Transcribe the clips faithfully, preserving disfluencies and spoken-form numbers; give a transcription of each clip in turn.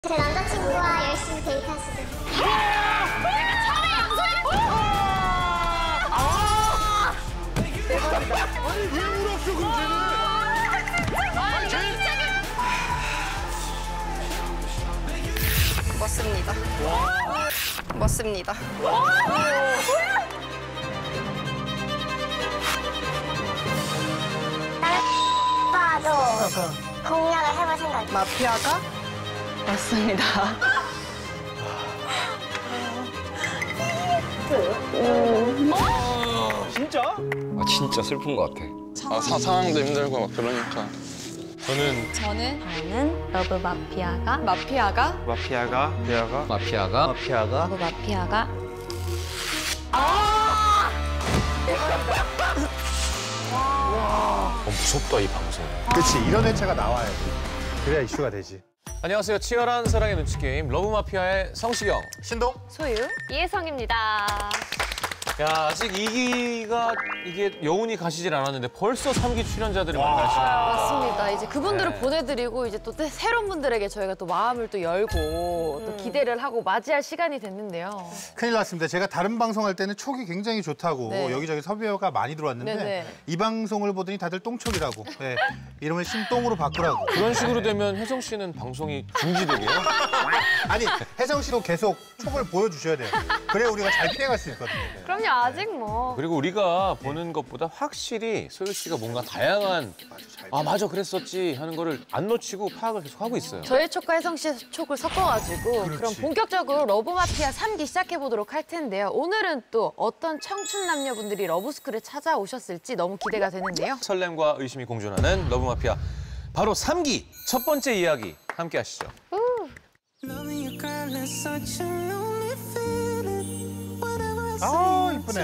제 남자친구와 열심히 데이트하시고. 내가 처음에 양소희를. 아! 대박이다. 아니 왜 울었어 그럼 쟤는? 아니 쟤는. 멋습니다. 멋습니다. 다른 오빠도 공략을 해볼 생각이에요. 마피아가? 맞습니다. 진짜? 아, 진짜 슬픈 것 같아. 아, 사, 상황도 힘들고 막 그러니까. 저는 저는 저는 러브 마피아가 마피아가 마피아가 마피아가 마피아가 마피아가 러브 마피아가 어, 무섭다 이 방송. 그렇지 이런 회차가 나와야지. 그래야 이슈가 되지. 안녕하세요. 치열한 사랑의 눈치 게임 러브 마피아의 성시경. 신동? 소유 이혜성입니다. 야, 아직 이 기가 이게 여운이 가시질 않았는데 벌써 삼 기 출연자들을 만나시네요. 맞습니다. 이제 그분들을 네. 보내드리고 이제 또 새로운 분들에게 저희가 또 마음을 또 열고 또 기대를 하고 맞이할 시간이 됐는데요. 큰일 났습니다. 제가 다른 방송할 때는 촉이 굉장히 좋다고 네. 여기저기 섭외가 많이 들어왔는데 네네. 이 방송을 보더니 다들 똥촉이라고. 네. 이름을 신똥으로 바꾸라고. 그런 식으로 되면 혜성 씨는 방송이 중지되게요? 아니 혜성 씨도 계속 촉을 보여주셔야 돼요. 그래야 우리가 잘 피해갈 수 있거든요. 네. 그럼요, 아직 뭐. 그리고 우리가 보는 것보다 확실히 소유 씨가 뭔가 다양한 아 맞아 그랬었지 하는 거를 안 놓치고 파악을 계속 하고 있어요. 저의 촉과 혜성 씨의 촉을 섞어가지고 그렇지. 그럼 본격적으로 러브 마피아 삼 기 시작해보도록 할 텐데요. 오늘은 또 어떤 청춘 남녀분들이 러브스쿨에 찾아오셨을지 너무 기대가 되는데요. 설렘과 의심이 공존하는 러브 마피아 바로 삼 기 첫 번째 이야기 함께 하시죠. 아 이쁘네.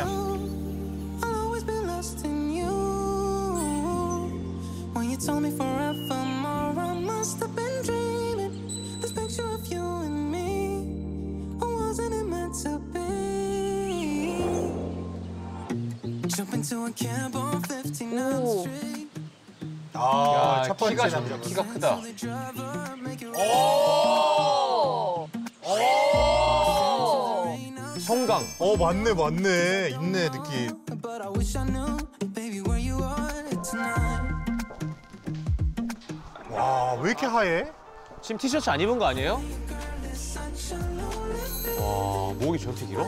Told me forevermore, I must have been dreaming. This picture of you and me, or wasn't it meant to be? Jump into a cab on fifty-ninth Street. 아, 야, 첫 번째 키가 남자. 좀 키가 크다. 성강. 어 맞네 맞네 있네 느낌. But I wish I knew, baby, where you are tonight. 와 왜 이렇게 하얘? 지금 티셔츠 안 입은 거 아니에요? 와, 목이 저렇게 길어?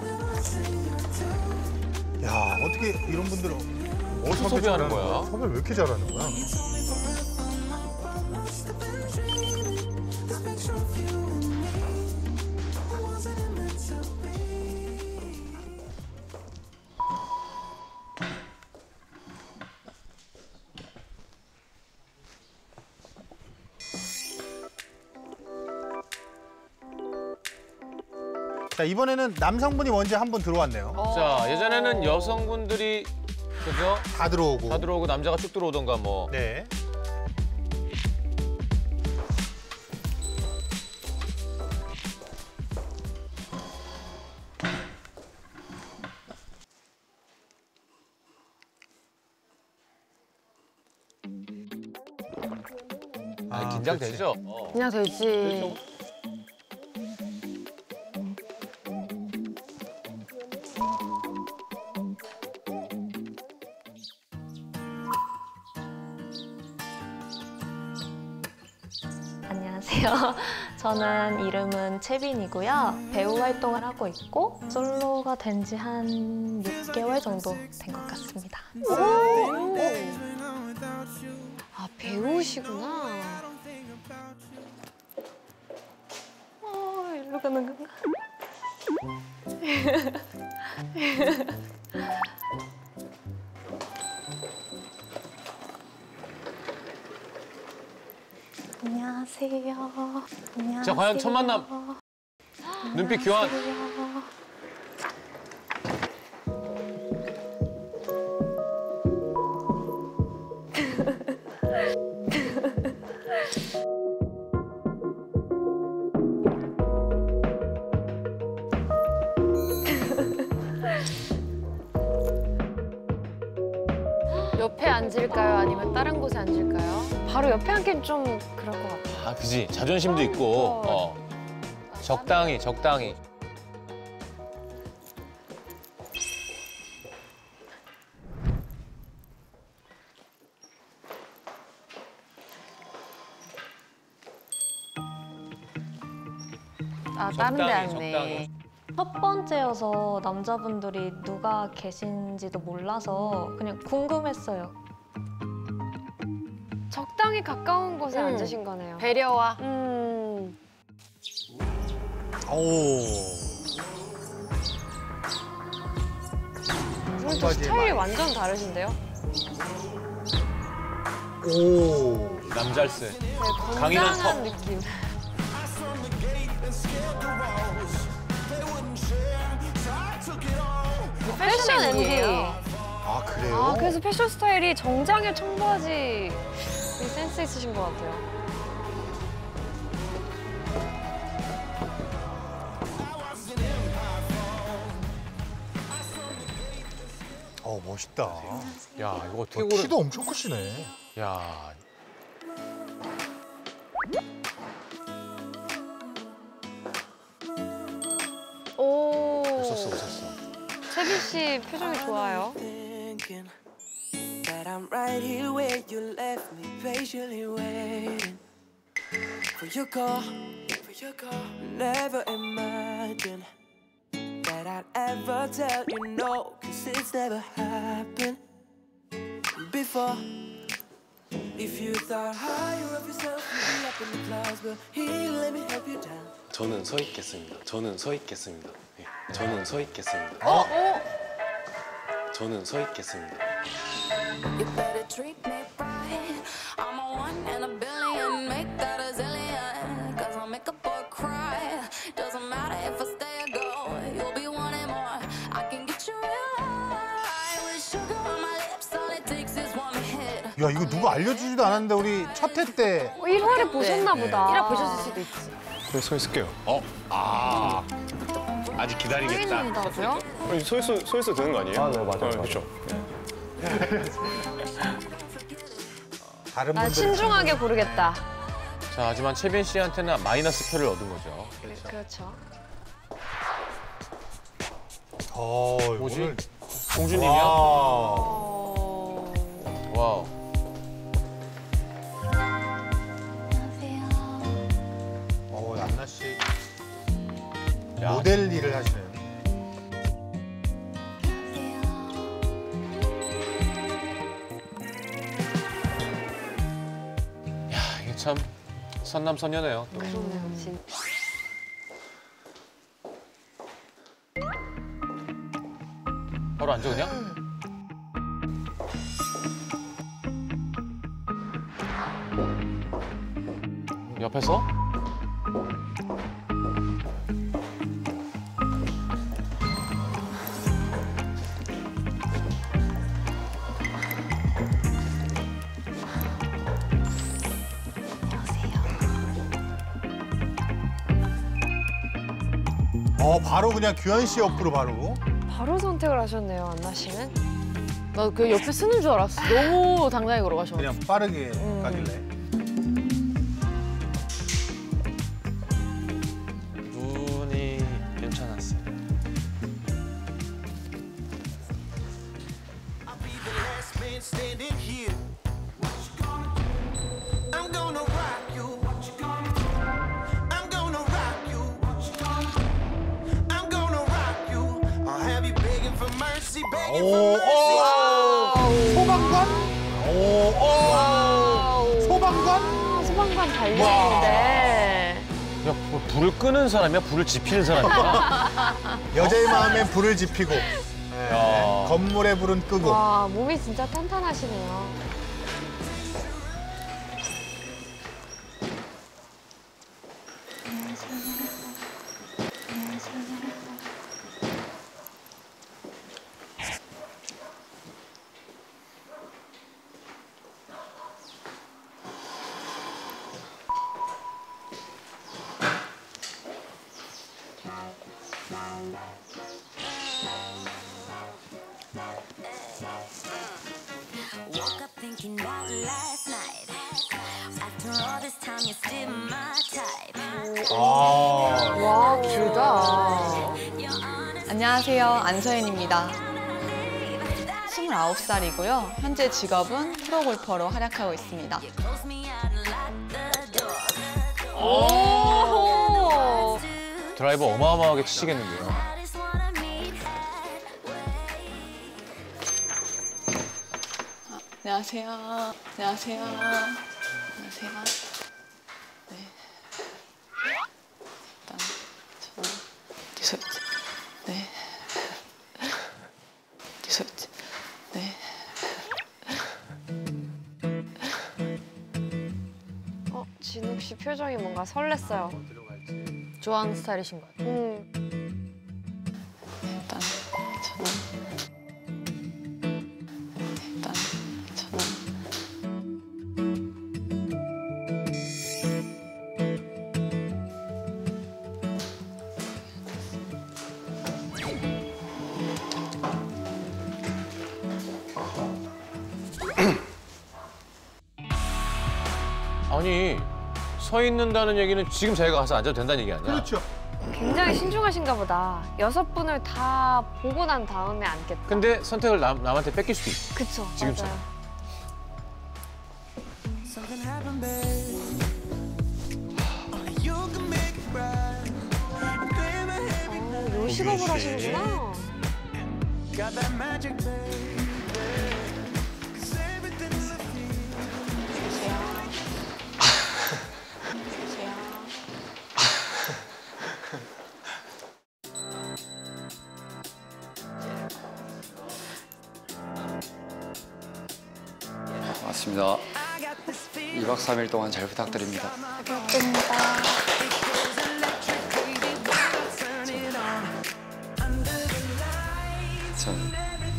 야 어떻게 이런 분들 어디서 섭외하는 거야? 섭외 왜 이렇게 잘하는 거야? 자 이번에는 남성분이 먼저 한 분 들어왔네요. 자, 예전에는 여성분들이 그죠? 다 들어오고. 다 들어오고 남자가 쭉 들어오던가 뭐. 네. 아, 긴장되죠? 어. 그냥 되지. 안녕하세요. 저는 이름은 채빈이고요. 배우 활동을 하고 있고 솔로가 된 지 한 육 개월 정도 된 것 같습니다. 아, 배우시구나. 어, 일로 가는 건가? 안녕하세요. 안녕하세요. 자, 과연 첫 만남. 눈빛 교환. 옆에 앉을까요? 아니면 다른 곳에 앉을까요? 바로 옆에 앉기는 좀 그럴 것 같아요. 아, 그지. 자존심도 있고. 어. 적당히, 적당히. 아, 다른 데 적당히, 왔네. 적당히. 첫 번째여서 남자분들이 누가 계신지도 몰라서 그냥 궁금했어요. 적당히 가까운 곳에 음. 앉으신 거네요. 배려와. 음. 오. 오늘 또 청바지에 스타일이 많이. 완전 다르신데요? 오. 남잘스. 네, 강인한 건강한 턱. 느낌. 패션 엔디. 아 그래요? 아, 그래서 패션 스타일이 정장에 청바지 센스 있으신 것 같아요. 어 멋있다. 야, 이거 어떻게 어, 고른... 키도 엄청 크시네. 야, 오. 웃었어, 웃었어. 채빈 씨 표정이 좋아요. Thinking that I'm right here where you left me patiently waiting for your call, for your call. Never imagined that I'd ever tell you no, cause it's never happened before. If you thought higher of yourself, you'd be up in the clouds, but here, let me help you down. 저는 서 있겠습니다. 저는 서 있겠습니다. 예, 저는 서 있겠습니다. 어? 저는 서 있겠습니다. You better treat me right. I'm a one in a billion, make that a zillion. Cause I'll make a boy cry. Doesn't matter if I stay or go, you'll be wanting more. I can get you real high with sugar on my lips. All it takes is one hit. 야 이거 누가 알려주지도 않았는데 우리 첫 회 때. 어, 일 화를 보셨나 네. 보다. 일 화 보셨을 수도 있지. 그래 서 있을게요. 어? 아. 아직 기다리겠다. 보인다고요? 아니, 서 있어 서 있어 되는 거 아니에요? 아, 네 맞아요. 그렇죠. 다른 난 분들. 신중하게 고르겠다. 자, 하지만 채빈 씨한테는 마이너스 표를 얻은 거죠. 그렇죠. 어 뭐지? 오늘. 공주님이요? 와. 어... 와우. 어 얀나 씨 야, 모델 일을 하시는. 야, 이게 참 선남선녀네요. 또. 그러네요, 진짜. 바로 앉아 그냥? 옆에서? 어 바로 그냥 규현 씨 옆으로 바로. 바로 선택을 하셨네요, 안나 씨는. 나 그 옆에 쓰는 줄 알았어. 너무 당당히 걸어가셔. 그냥 빠르게 음. 가길래. 눈이 괜찮았어요. 오, 오, 소방관? 오, 오, 소방관? 아, 소방관 달리는데. 야, 뭐 불을 끄는 사람이야? 불을 지피는 사람이야? 여자의 마음에 불을 지피고 네, 야. 건물에 불은 끄고. 와, 몸이 진짜 탄탄하시네요. Woke up thinking about last night. After all this time, you're still my type. 아. 와, 길다. 안녕하세요. 안서연입니다. 스물아홉 살이고요. 현재 직업은 프로골퍼로 활약하고 있습니다. 오. 드라이버 어마어마하게 치시겠는데요. 안녕하세요. 안녕하세요. 안녕하세요. 네. 일단 저는 뒤서 네. 뒤서 네. 어, 진욱 씨 표정이 뭔가 설렜어요. 좋아하는 스타일이신 것 같아요. 음. 일단 저는 일단 저는 아니 서 있는다는 얘기는 지금 자기가 가서 앉아도 된다는 얘기 아니야? 그렇죠. 굉장히 신중하신가 보다. 여섯 분을 다 보고 난 다음에 앉겠다. 근데 선택을 남, 남한테 뺏길 수도 있어. 그쵸, 지금처럼. 맞아요. Something happened, babe. You can make it right. Claim a heavy 어, 요식업을 하시는구나. got that magic, babe. Cause everything I feel. 맞습니다. 이박 삼일 동안 잘 부탁드립니다. 전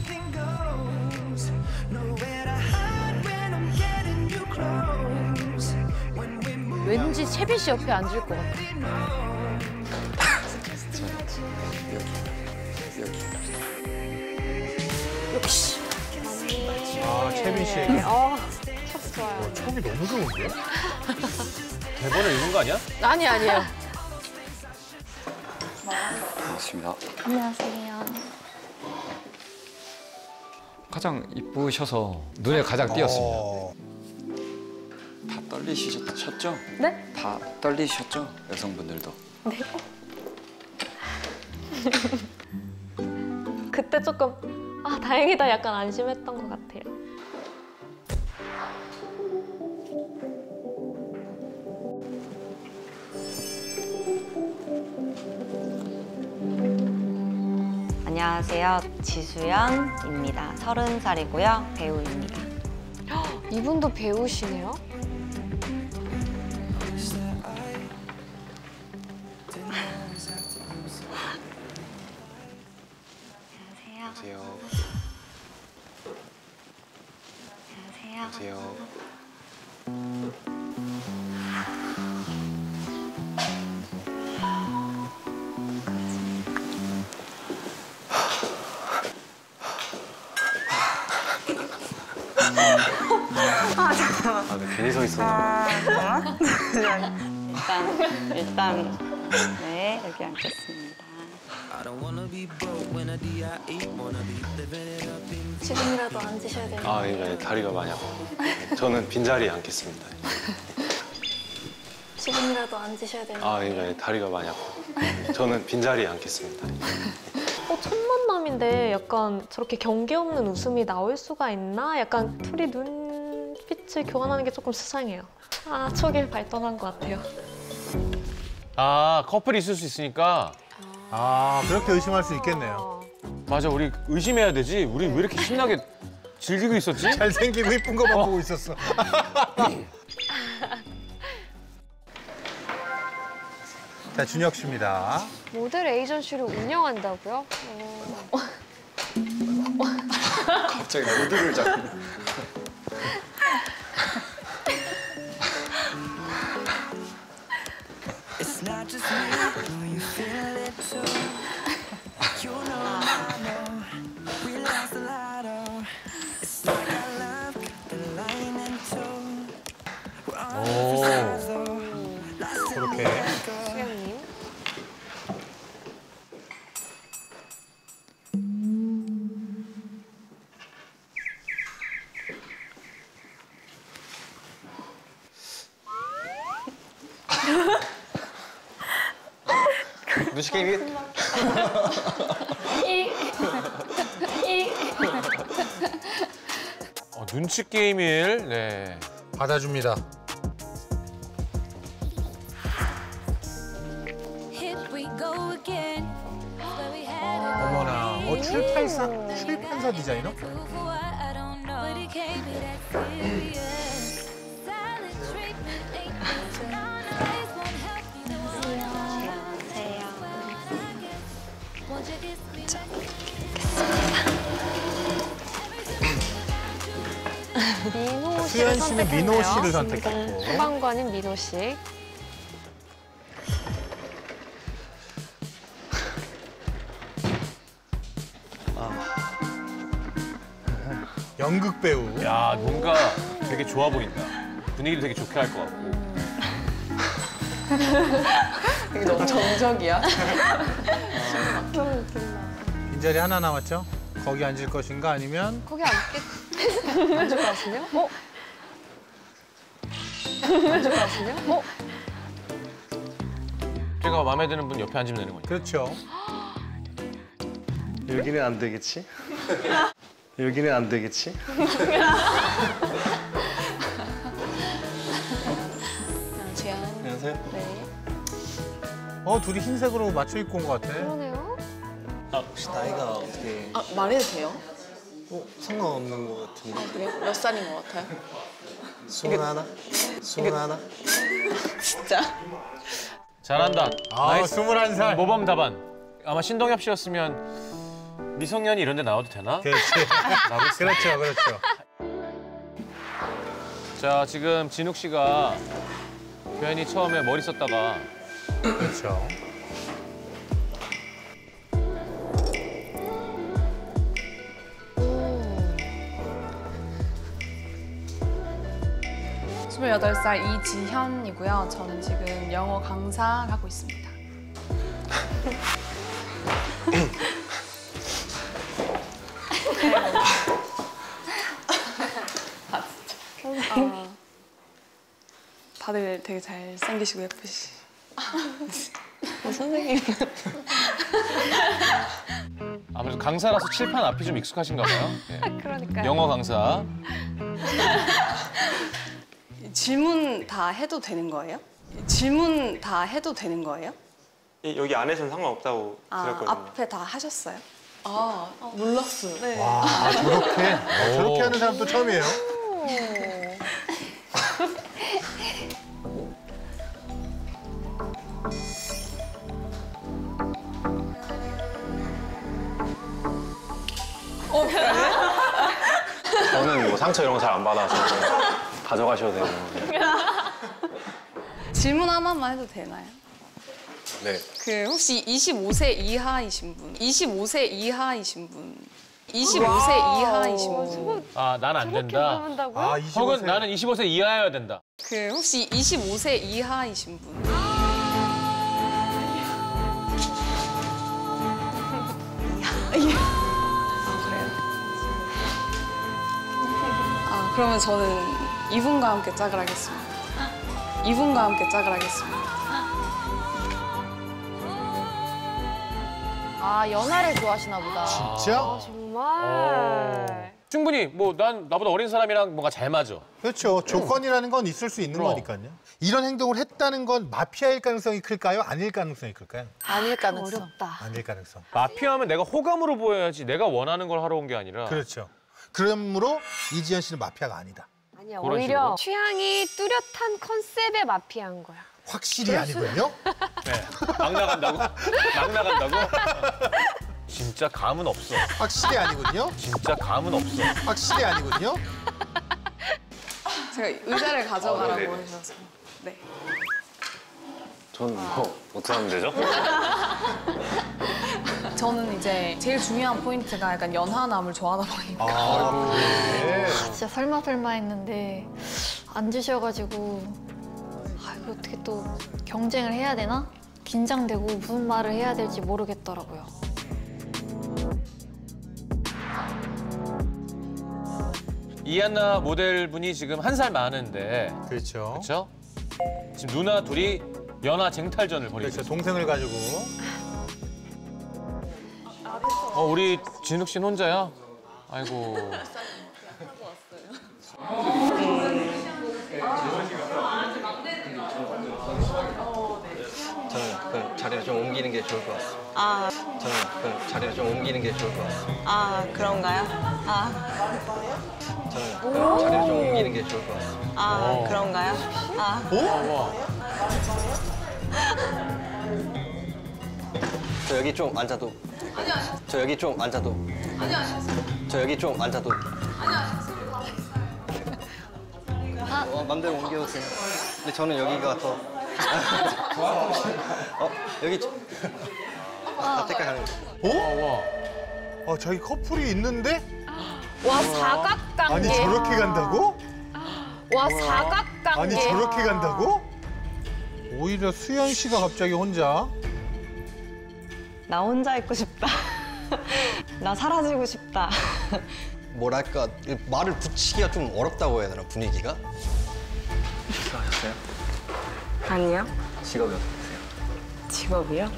왠지 채빈 씨 옆에 앉을 것 같아. 역시. 아, 채빈 씨에게. 어, 첫 좋아요. 어, 촉이 너무 좋은데? 대본을 읽은 거 아니야? 아니, 아니에요. 반갑습니다. 안녕하세요. 가장 이쁘셔서 눈에 가장 띄었습니다. 어. 다 떨리셨죠? 네? 다 떨리셨죠? 여성분들도. 네. 그때 조금 아 다행이다 약간 안심했던 것 같아요. 안녕하세요. 지수연입니다. 서른 살이고요. 배우입니다. 이분도 배우시네요? 안녕하세요. 안녕하세요. 안녕하세요. 아, 잠깐만. 아, 네, 괜히 서 있었나 봐. 아, 일단, 일단, 네, 여기 앉겠습니다. 지금이라도 앉으셔야 돼요. 아, 예, 네, 다리가 많이 아파요. 저는 빈자리에 앉겠습니다. 지금이라도 앉으셔야 돼요. 아, 예, 네, 다리가 많이 아파요. 저는 빈자리에 앉겠습니다. 어, 첫 만남인데 약간 저렇게 경계 없는 웃음이 나올 수가 있나? 약간 둘이 눈빛을 교환하는 게 조금 수상해요. 아, 촉이 발동한 것 같아요. 아 커플이 있을 수 있으니까. 아, 그렇게 의심할 수 있겠네요. 맞아, 우리 의심해야 되지. 우리 왜 이렇게 신나게 즐기고 있었지? 잘생기고 이쁜 것만 어. 보고 있었어. 자, 준혁 씨입니다. 모델 에이전시를 운영한다고요? 어. 갑자기 모드를 잡고. It's not just me, no, you feel it too. You know, I know, we lost a lot of. It's like our love cut the line in two. We're on different sides, though. Lost in 그렇게. the 눈치 게임 일. 어, 눈치 게임일. 네. 받아줍니다. 어머나, 어, 출판사, 출판사 디자이너? 민호 씨를 수연 씨는 민호 씨를 선택했네요. 선택했고. 소방관인 민호 씨. 연극 배우. 야, 뭔가 되게 좋아 보인다. 분위기도 되게 좋게 할 것 같고. 이게 너무 정적이야. 빈자리 하나 남았죠? 거기 앉을 것인가 아니면 거기 앉겠... 앉을 것 같은데요? 어? 앉을 것 같은데요? 어? 제가 마음에 드는 분 옆에 앉으면 되는 거니까. 그렇죠. 여기는 안 되겠지? 여기는 안 되겠지? 재현. 안녕하세요. 네. 어, 둘이 흰색으로 맞춰 입고 온 것 같아. 그러네요. 아, 혹시 나이가 어떻게... 아, 말해도 돼요? 어, 상관없는 것 같은데. 아, 그래요? 몇 살인 것 같아요? 스물 하나? 스물 하나? 진짜? 잘한다. 아, 나이스. 스물한 살. 모범 답안. 아마 신동엽 씨였으면 미성년이 이런 데 나와도 되나? 그렇지. 그렇죠, 그렇죠. 자, 지금 진욱 씨가 괜히 처음에 머리 썼다가 그렇죠. 스물여덟 살 이지현이고요. 저는 지금 영어 강사를 하고 있습니다. 아, 진짜. 아, 다들 되게 잘생기시고 예쁘시. 선생님. 아무래도 강사라서 칠판 앞이 좀 익숙하신가 봐요. 네. 그러니까요. 영어 강사. 질문 다 해도 되는 거예요? 질문 다 해도 되는 거예요? 여기 안에서는 상관없다고 아, 들었거든요. 앞에 다 하셨어요? 아, 몰랐어요. 네. 와, 아, 저렇게? 아, 저렇게 하는 사람도 처음이에요. 어, 그래? 저는 뭐 상처 이런 거 잘 안 받아서 가져가셔도 되고. 질문 하나만 해도 되나요? 네. 그 혹시 이십오 세 이하이신 분, 이십오 세 이하이신 분, 이십오 세 이하이신 분. 아, 난 안 된다. 아, 이십오 세. 혹은 나는 이십오 세 이하여야 된다. 그 혹시 이십오 세 이하이신 분. 아, 그래요? 아, 그러면 저는 이분과 함께 짝을 하겠습니다. 이분과 함께 짝을 하겠습니다. 아, 연하를 좋아하시나 보다. 진짜? 아, 정말. 어. 충분히 뭐 난 나보다 어린 사람이랑 뭔가 잘 맞아. 그렇죠. 조건이라는 건 있을 수 있는 그럼. 거니까요. 이런 행동을 했다는 건 마피아일 가능성이 클까요? 아닐 가능성이 클까요? 아닐 가능성. 어렵다. 아닐 가능성. 마피아면 내가 호감으로 보여야지 내가 원하는 걸 하러 온 게 아니라. 그렇죠. 그러므로 이지현 씨는 마피아가 아니다. 아니야, 그런 오히려 식으로? 취향이 뚜렷한 컨셉의 마피아인 거야. 확실히 아니군요. 네. 막 나간다고? 막 나간다고? 진짜 감은 없어. 확실히 아니군요. 진짜 감은 없어. 확실히 아니군요. 제가 의자를 아, 가져가라고 네네. 하셔서. 네. 전 뭐 어떻게 하면 되죠? 저는 이제 제일 중요한 포인트가 약간 연하남을 좋아하다 보니까. 아, 그래. 아, 진짜 설마 설마 했는데 안 주셔가지고 아, 이거 어떻게 또 경쟁을 해야 되나? 긴장되고 무슨 말을 해야 될지 모르겠더라고요. 이한나 모델분이 지금 한 살 많은데. 그렇죠. 그렇죠? 지금 누나 둘이 연하 쟁탈전을 벌이고 그렇죠. 동생을 가지고. 어, 우리 진욱 씨는 혼자야? 아이고. 저는 그 자리를 좀 옮기는 게 좋을 것 같습니다. 아, 저는 그 자리를 좀 옮기는 게 좋을 것 같습니다. 아, 그런가요? 아, 저는 그 자리를 좀 옮기는 게 좋을 것 같습니다. 아, 오. 그런가요? 아. 저 여기 좀 앉아도. 저 여기 좀 앉아도. 저 여기 좀 앉아도. 어, 맘대로 옮겨도 돼요. 근데 저는 여기가 더. 어, 여기. 아, 택배 가는 거. 어? 와. 아, 자기 커플이 있는데? 와, 사각관계. 아니, 저렇게 간다고? 와, 사각관계. 아니, 저렇게 간다고? 오히려 수연 씨가 갑자기 혼자. 나 혼자 있고 싶다. 나 사라지고 싶다. 뭐랄까, 말을 붙이기가 좀 어렵다고 해야 되나, 분위기가? 식사하셨어요? 아니요. 직업이 어떻게 되세요? 직업이요?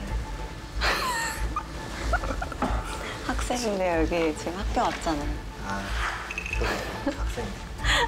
학생인데 여기 지금 학교 왔잖아요. 아, 저도 학생인데.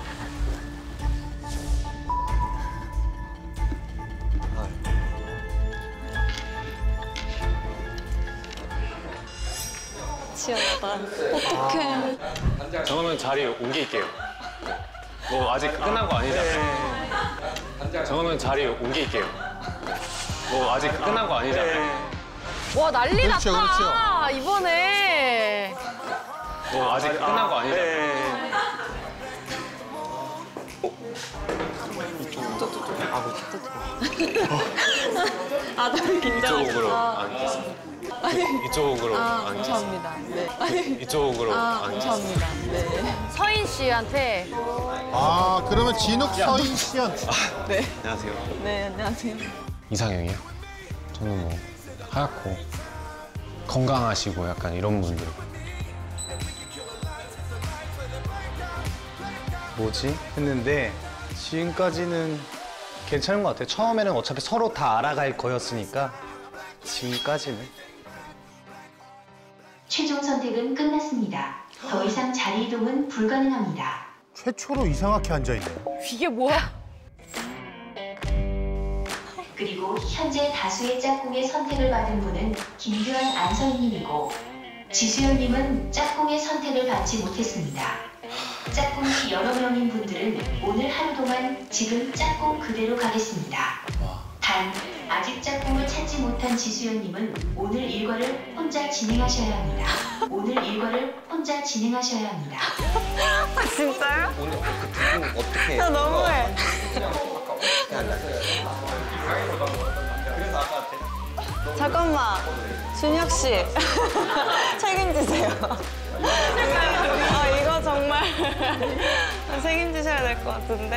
지연아, 어떡해. 정하면 자리 옮길게요. 뭐 아직 끝난 거 아니잖아요. 정하면 자리 옮길게요. 뭐 아직 끝난 거 아니잖아요. 와, 난리 그렇죠, 났다. 이번에. 뭐 아직 끝난 거 아니잖아요. 아, 너무 긴장하셨어. 이쪽으로 앉겠습니다. 이쪽으로 아, 앉겠습니다. 감사합니다. 네. 이쪽으로 아, 앉겠습니다. 감사합니다. 네. 서인 씨한테. 아, 그러면 진욱, 서인, 시연. 네. 안녕하세요. 네, 안녕하세요. 이상형이요? 저는 뭐 하얗고 건강하시고 약간 이런 분들. 뭐지? 했는데 지금까지는 괜찮은 것 같아요. 처음에는 어차피 서로 다 알아갈 거였으니까 지금까지는. 최종 선택은 끝났습니다. 더 이상 자리 이동은 불가능합니다. 최초로 이상하게 앉아있네요. 이게 뭐야? 그리고 현재 다수의 짝꿍의 선택을 받은 분은 김규환 안서희님이고 지수연님은 짝꿍의 선택을 받지 못했습니다. 짝꿍이 여러 명인 분들은 오늘 하루 동안 지금 짝꿍 그대로 가겠습니다. 단, 아직 짝꿍을 찾지 못한 지수연님은 오늘 일과를 혼자 진행하셔야 합니다. 오늘 일과를 혼자 진행하셔야 합니다. 아, 진짜요? 오늘 그 두 분 어떻게. 나 너무해. 잠깐만, 준혁 씨 책임지세요. 아, 이거 정말 책임지셔야 될 것 같은데.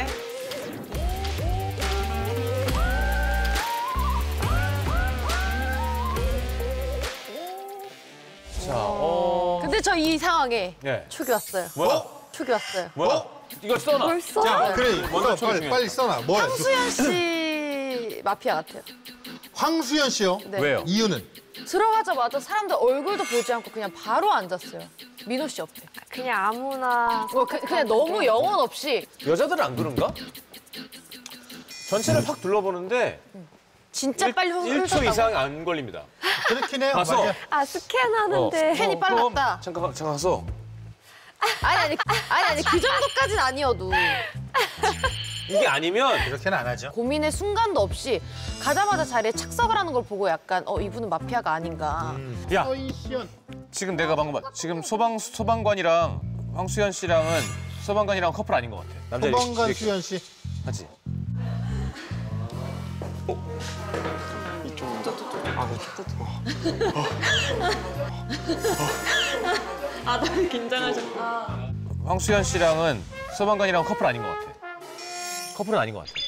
자, 어. 근데 저 이 상황에 네. 촉이 왔어요. 뭐야? 촉이 왔어요. 뭐야? 이걸 써놔. 뭘 써? 자, 그래. 먼저 써, 빨리, 중요해. 빨리 써놔. 뭐야? 황수연 씨 마피아 같아요. 황수연 씨요? 네. 왜요? 이유는? 들어가자마자 사람들 얼굴도 보지 않고 그냥 바로 앉았어요. 민호 씨 옆에. 그냥 아무나. 뭐 그, 그냥 너무 영혼 없이. 여자들은 안 그런가? 전체를 확 둘러보는데 진짜 빨리 일 초 이상 안 걸립니다. 그렇긴 해요. 가서. 맞아요. 아, 스캔하는데. 펜이 어, 빨랐다. 그럼 잠깐 잠깐 가서 아니 아니 아니 아니 그 정도까지는 아니어도 이게 아니면 그렇게는 안 하죠. 고민의 순간도 없이 가자마자 자리에 착석을 하는 걸 보고 약간 어 이분은 마피아가 아닌가. 음. 야 서인, 시연. 지금 내가 방금 봐. 지금 소방 소방관이랑 황수연 씨랑은 소방관이랑 커플 아닌 것 같아. 남자 소방관 이렇게 수연 씨. 하지. 아, 너무 긴장하셨다. 황수연 씨랑은 소방관이랑 커플 아닌 것 같아. 커플은 아닌 것 같아.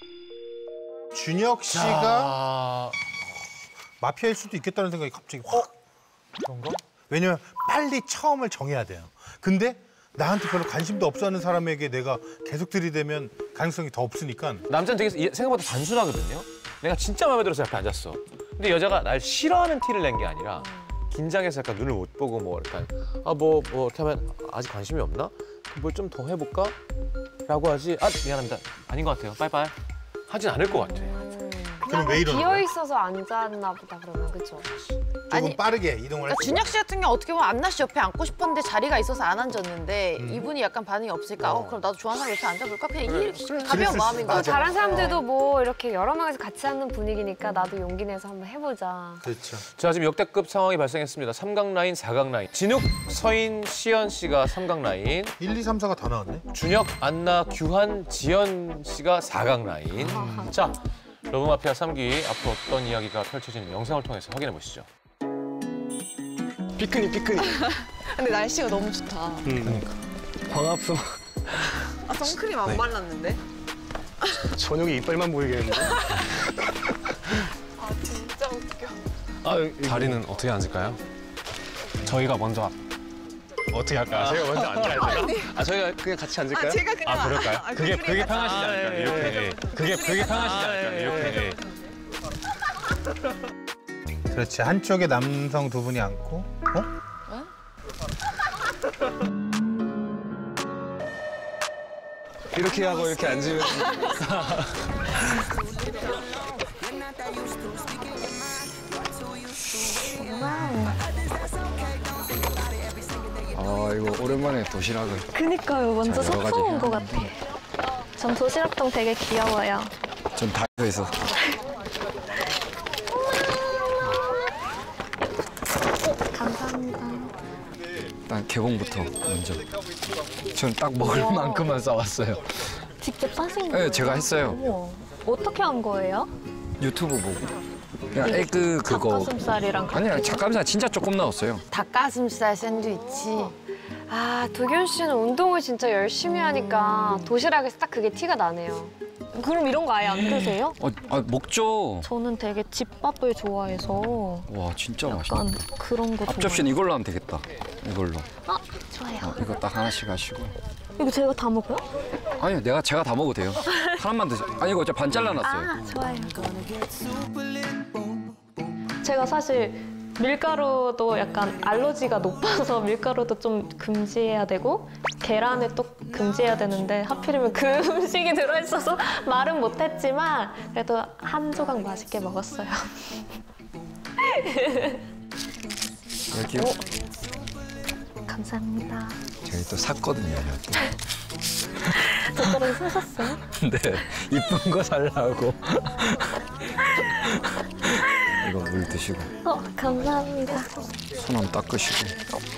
준혁 씨가 마피아일 수도 있겠다는 생각이 갑자기 확. 그런가? 왜냐면 빨리 처음을 정해야 돼요. 근데 나한테 별로 관심도 없어 하는 사람에게 내가 계속 들이대면 가능성이 더 없으니까. 남자는 되게 생각보다 단순하거든요. 내가 진짜 마음에 들어서 옆에 앉았어. 근데 여자가 날 싫어하는 티를 낸 게 아니라 긴장해서 약간 눈을 못 보고 뭐 약간 아 뭐 뭐 이렇게 하면 아직 관심이 없나? 뭘 좀 더 해볼까? 라고 하지. 아 미안합니다. 아닌 것 같아요. 빠이빠이. 하진 않을 것 같아. 그럼 왜 이러는 비어 거야? 있어서 앉았나 보다 그러면 그렇죠. 조금 빠르게 이동을 했어. 준혁 씨 같은 경우 어떻게 보면 안나 씨 옆에 앉고 싶었는데 자리가 있어서 안 앉았는데 음. 이분이 약간 반응이 없으니까 어, 그럼 나도 좋아하는 사람 옆에 앉아볼까? 그냥 이 그래. 가벼운 마음인 거야. 맞아. 다른 사람들도 뭐 이렇게 여러 명이서 같이 앉는 분위기니까 나도 용기 내서 한번 해보자. 그렇죠. 자 지금 역대급 상황이 발생했습니다. 삼각 라인, 사각 라인. 진욱, 서인, 시연 씨가 삼각 라인. 일, 이, 삼, 사가 다 나왔네. 준혁, 안나, 규한, 지연 씨가 사각 라인. 자, 러브마피아 삼 기 앞으로 어떤 이야기가 펼쳐지는 영상을 통해서 확인해 보시죠. 피크닉 피크닉. 근데 날씨가 너무 좋다. 그러니까. 광합성. 아 선크림 안 네. 발랐는데? 저녁에 이빨만 보이겠는데? 아 진짜 웃겨. 아, 자리는 어떻게 앉을까요? 저희가 먼저 어떻게 할까요? 아, 제가 먼저 앉아야 되나? 아니. 아, 저희가 그냥 같이 앉을까요? 아 제가 그냥. 아 그럴까요? 아, 그게 그냥 그게 같이- 편하시지 아, 않을까요? 예, 이렇게 예. 예. 그게 그게 편하시지 않을까요? 이렇게 예. 그렇지. 한쪽에 남성 두 분이 앉고. 어? 이렇게 하고 이렇게 앉으면 아 이거 오랜만에 도시락을. 그니까요. 완전 자, 여러 가지 섭섭한 것 해놨는데. 같아. 전 도시락통 되게 귀여워요. 전 다 해서. 감사합니다. 일단 개봉부터 먼저. 전 딱 먹을 만큼만 싸왔어요. 직접 싸신 거예요? 네, 제가 했어요. 우와. 어떻게 한 거예요? 유튜브 보고. 그냥 에그 그거. 닭가슴살이랑 아니야, 닭가슴살 진짜 조금 나왔어요. 닭가슴살 샌드위치. 아, 도균 씨는 운동을 진짜 열심히 하니까 도시락에서 딱 그게 티가 나네요. 그럼 이런 거 아예 안 드세요? 어, 아, 먹죠. 저는 되게 집밥을 좋아해서 와, 진짜 맛있다. 약간 그런 거 앞접시는 이걸로 하면 되겠다. 이걸로. 아, 좋아요. 어, 이거 딱 하나씩 하시고. 이거 제가 다 먹어요? 아니요, 내가 제가 다 먹어도 돼요. 하나만 드세요. 아니 이거 반 잘라놨어요. 아, 좋아요. 제가 사실 밀가루도 약간 알러지가 높아서 밀가루도 좀 금지해야 되고 계란을 또 금지해야 되는데 하필이면 그 음식이 들어있어서 말은 못했지만 그래도 한 조각 맛있게 먹었어요. 여기요. 감사합니다. 저희 또 샀거든요. 젓가락 사셨어요? 네, 이쁜 거 살라고. 이거 물 드시고 어, 감사합니다. 손 한번 닦으시고.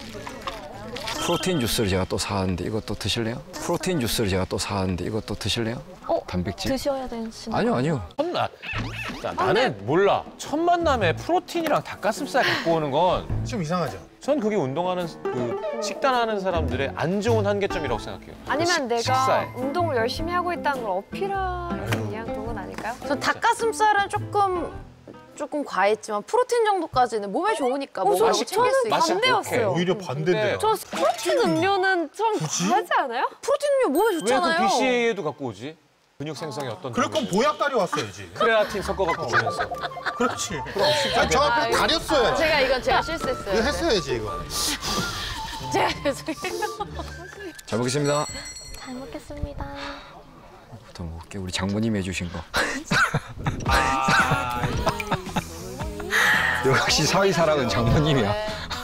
프로테인 주스를 제가 또 사왔는데 이것도 드실래요? 프로테인 주스를 제가 또 사왔는데 이것도 드실래요? 어, 단백질? 드셔야 되시나요? 아니요, 아니요. 나, 자, 나는 몰라. 첫 만남에 프로틴이랑 닭가슴살 갖고 오는 건 좀 이상하죠? 전 그게 운동하는 그 식단하는 사람들의 안 좋은 한계점이라고 생각해요. 아니면 식- 내가 식사에. 운동을 열심히 하고 있다는 걸 어필하기 위한 그런 건 아닐까요? 전 닭가슴살은 조금 조금 과했지만 프로틴 정도까지는 몸에 좋으니까 어, 먹으라고 저- 챙길 수 맛이 있어요. 반대였어요. 오히려 반대인데. 저 프로틴 음료는 좀 과하지 않아요? 프로틴 음료 몸에 왜 좋잖아요. 그 비씨에이에도 갖고 오지? 근육 생성에 어떤 그럴 건 보약다리 왔어야지. 크레아틴 섞어갖고 주면서. 그렇지. 그럼 아니, 저 앞에 아, 다렸어야지. 제가 이건 제가 실수했어요. 이거 했어야지 이거. 제가 죄송해요. 잘 먹겠습니다. 잘 먹겠습니다. 부터 먹을게. 우리 장모님이 해주신 거. 역시 사위사랑은 장모님이야.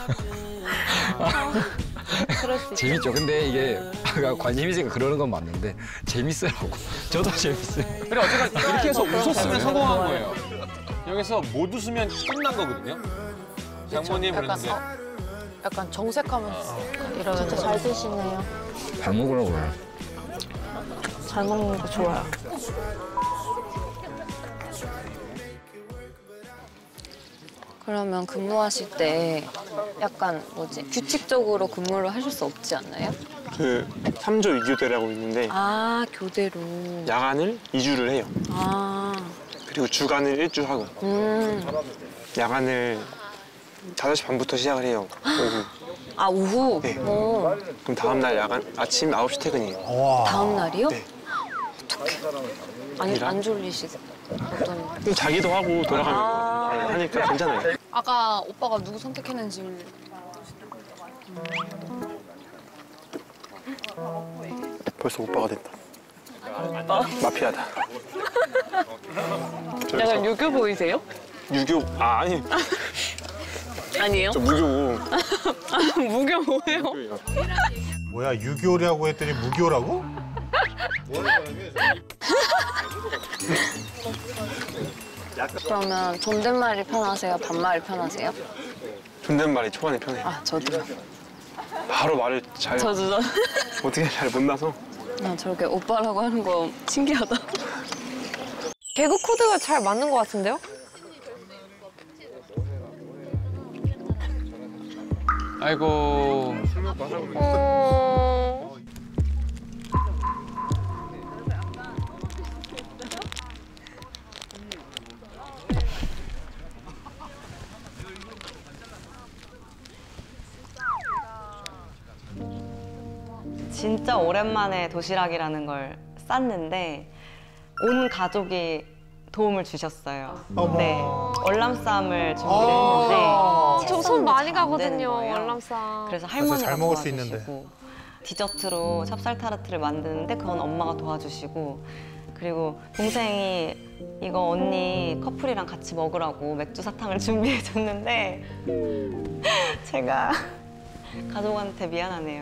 그럴 수 있어요. 재밌죠. 근데 이게 아까 관심 있으니까 그러는 건 맞는데 재밌으라고. 저도 재밌어요. 그래 어쨌든 이렇게 해서 웃었으면 네. 성공한 거예요. 여기서 못 웃으면 끝난 거거든요. 장모님 약간 그러는데 어, 약간 정색하면서 이러면 진짜 잘 드시네요. 잘 먹으라고요. 잘 먹는 거 좋아요. 그러면 근무하실 때 약간 뭐지 규칙적으로 근무를 하실 수 없지 않나요? 그 삼 조 이 교대라고 있는데 아 교대로. 야간을 이 주를 해요. 아. 그리고 주간을 일 주 하고 음. 야간을 다섯 시 반부터 시작을 해요. 오후. 아 오후. 네. 오. 그럼 다음 날 야간 아침 아홉 시 퇴근이에요. 다음 날이요? 네. 안, 이랑? 안 졸리시? 또 자기도 하고 돌아가면 아. 하니까 괜찮아요. 아까 오빠가 누구 선택했는지. 벌써 오빠가 됐다. 마피아다. 약간 유교 보이세요? 유교? 아 아니. 아니에요? 저 무교. 무교 뭐예요? 뭐야 유교라고 했더니 무교라고? 그러면 존댓말이 편하세요? 반말이 편하세요? 존댓말이 초반에 편해요. 아, 저도요. 바로 말을 잘. 저도 저. 어떻게 잘 못 나서. 나 저렇게 오빠라고 하는 거 신기하다. 개그 코드가 잘 맞는 것 같은데요? 아이고. 어... 진짜 오랜만에 도시락이라는 걸 쌌는데 온 가족이 도움을 주셨어요. 어머. 네, 월남쌈을 준비를 아 했는데 저 손 많이 안 되는 가거든요, 거예요. 월남쌈. 그래서 그래서 할머니가 잘 먹을 수 도와주시고 있는데. 디저트로 찹쌀 타르트를 만드는데 그건 엄마가 도와주시고 그리고 동생이 이거 언니 커플이랑 같이 먹으라고 맥주 사탕을 준비해 줬는데 제가 가족한테 미안하네요.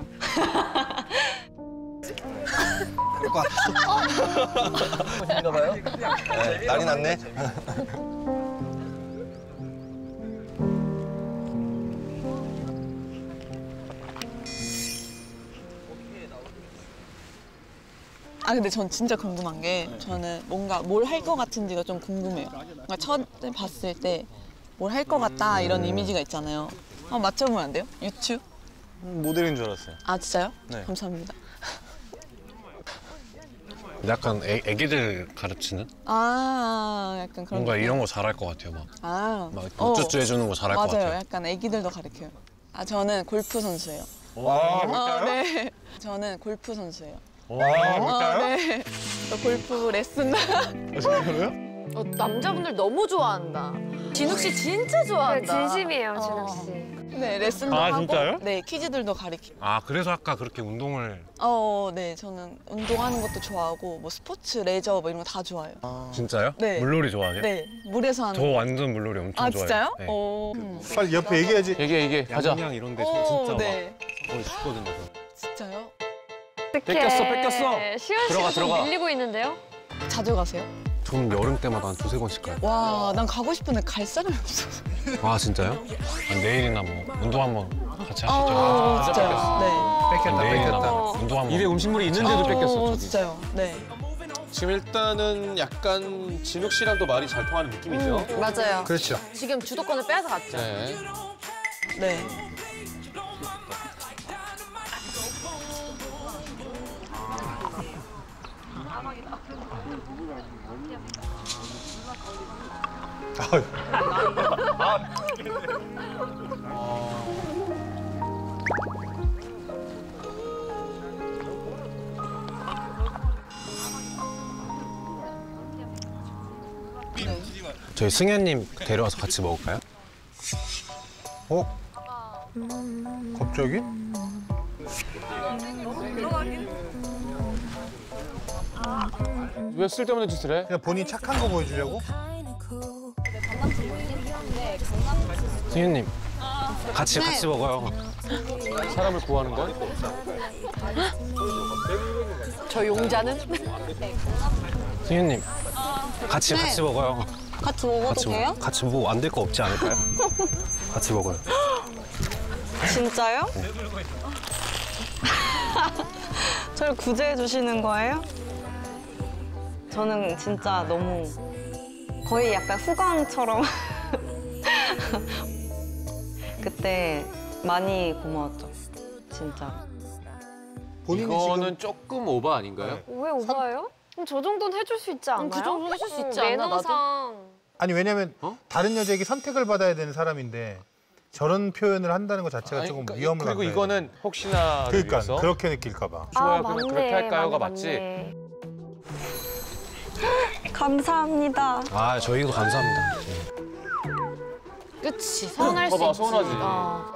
그럴 것 같아. 인가 봐요? 네, 난리 났네. 아 근데 전 진짜 궁금한 게 저는 뭔가 뭘 할 것 같은지가 좀 궁금해요. 뭔가 처음 봤을 때 뭘 할 것 같다 이런 이미지가 있잖아요. 한번 맞춰보면 안 돼요? 유추? 모델인 줄 알았어요. 아 진짜요? 네. 감사합니다. 약간 애, 애기들 가르치는? 아 약간 그런 뭔가 느낌? 이런 거 잘할 것 같아요. 막, 아, 막 어. 우쭈쭈 해주는 거 잘할 것 맞아요. 같아요. 약간 애기들도 가르쳐요. 아 저는 골프 선수예요. 와, 어, 네. 저는 골프 선수예요. 와, 어, 네. 저 골프 레슨. 진짜로요? 어, 남자분들 너무 좋아한다. 진욱 씨 진짜 좋아한다. 네, 진심이에요, 진욱 씨. 네, 레슨도 아, 하고. 진짜요? 네, 퀴즈들도 가르치고. 아 그래서 아까 그렇게 운동을 어, 네, 저는 운동하는 것도 좋아하고 뭐 스포츠, 레저 뭐 이런 거 다 좋아해요. 진짜요? 네. 물놀이 좋아하세요? 네, 물에서 하는. 저 완전 물놀이 엄청 아, 좋아해요. 진짜요? 네. 어. 빨리 옆에 얘기해야지. 얘기해 얘기해. 가자. 양양 이런 데서 오, 진짜 네. 막 거기 죽거든요. 진짜요? 뺏겼어, 뺏겼어. 시원 들어가, 씨가 좀 들어가. 밀리고 있는데요? 자주 가세요? 전 여름 때마다 한 두세 번씩 가요. 와, 난 가고 싶은데 갈 사람이 없어서. 아 진짜요? 아니, 내일이나 뭐 운동 한번 같이 하시죠. 아, 진짜요? 네. 뺏겼다, 내일이나 뺏겼다. 뭐 운동 한번. 입에 음식물이 있는데도 어, 뺏겼어. 저기. 진짜요? 네. 지금 일단은 약간 진욱 씨랑도 말이 잘 통하는 느낌이죠. 음, 맞아요. 그렇죠. 지금 주도권을 빼앗아 갔죠. 네. 네. 저희 승현님 데려와서 같이 먹을까요? 어? 갑자기? 왜 쓸데없는 짓을 해? 그냥 본인 착한 거 보여주려고? 승현님 같이 네. 같이 먹어요. 사람을 구하는 건? 저 용자는? 승현님 같이 네. 같이 먹어요. 같이 먹어도 같이 돼요? 먹, 같이 뭐 안 될 거 없지 않을까요? 같이 먹어요. 진짜요? 저를 구제해 주시는 거예요? 저는 진짜 너무 거의 약간 후광처럼 그때 많이 고마웠죠, 진짜. 이거는 조금 오버 아닌가요? 왜 오바예요? 그럼 저 정도는 해줄 수 있지 않나요? 그 정도는 해줄 수 있지 응, 않나, 나도? 매너상. 아니 왜냐면 다른 여자에게 선택을 받아야 되는 사람인데 저런 표현을 한다는 것 자체가 아니, 조금 그러니까 위험을 그리고 안겨요. 이거는 혹시나 그러니까 위해서 그렇게 느낄까 봐. 좋아요. 아, 그러면 맞네, 그렇게 할까요가 맞네, 맞지? 맞네. 감사합니다. 아 저희도 감사합니다. 그치, 서운할 수 봐봐, 있지. 서운하지. 어.